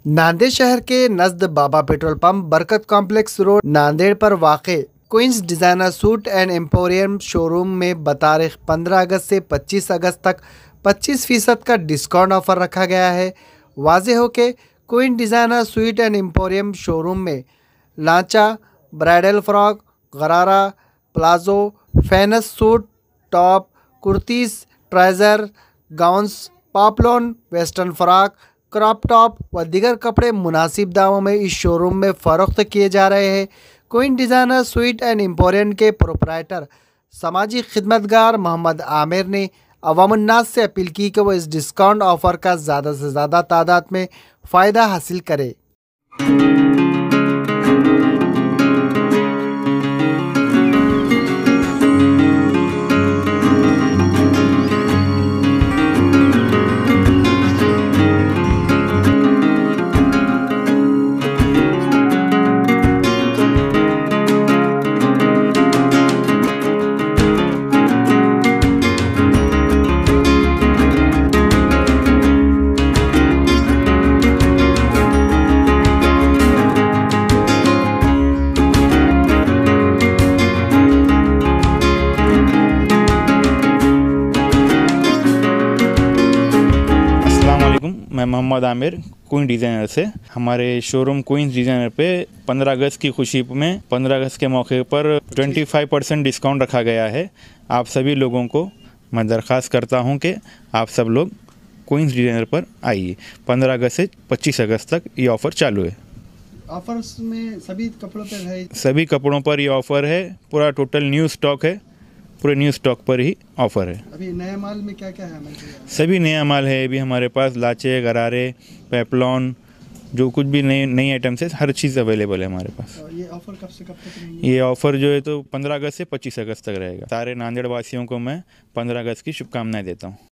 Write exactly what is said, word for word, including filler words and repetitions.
नांदेड़ शहर के नज़द बाबा petrol pump Barkat complex road Nanded पर वाक़े Queens designer suit and emporium showroom में बतारीख पंद्रह अगस्त से पच्चीस अगस्त तक पच्चीस फीसद का डिस्काउंट ऑफर रखा गया है। वाज़े हो के queen designer suit and emporium showroom में लांचा, bridal frock, gharara, palazzo, fancy suit, top, kurtis, trouser, gowns, poplin, western frock, crop top व दीगर कपड़े मुनासिब दामों में इस शोरूम में फ़रोख्त किए जा रहे हैं। Queen designer suit and emporium के प्रोप्राइटर समाजी खिदमतगार मोहम्मद आमिर ने अवामुन्नास से अपील की कि वो इस डिस्काउंट ऑफ़र का ज़्यादा से ज़्यादा तादाद में फ़ायदा हासिल करे। मैं मोहम्मद आमिर क्वीन डिज़ाइनर से। हमारे शोरूम क्वीन डिज़ाइनर पे पंद्रह अगस्त की खुशी में पंद्रह अगस्त के मौके पर पच्चीस परसेंट डिस्काउंट रखा गया है। आप सभी लोगों को मैं दरख्वास्त करता हूं कि आप सब लोग क्वीन डिज़ाइनर पर आइए। पंद्रह अगस्त से पच्चीस अगस्त तक ये ऑफ़र चालू है। ऑफर्स में सभी कपड़ों पर है? सभी कपड़ों पर ये ऑफ़र है। पूरा टोटल न्यू स्टॉक है। पूरे न्यू स्टॉक पर ही ऑफ़र है। अभी नए माल में क्या क्या है? सभी नया माल है अभी हमारे पास। लाचे, गरारे, पेपलॉन, जो कुछ भी नई नई आइटम्स है, हर चीज़ अवेलेबल है हमारे पास। ये ऑफ़र कब से कब तक रहेगी? ये ऑफ़र जो है तो पंद्रह अगस्त से पच्चीस अगस्त तक रहेगा। सारे नांदेड़ वासियों को मैं पंद्रह अगस्त की शुभकामनाएं देता हूँ।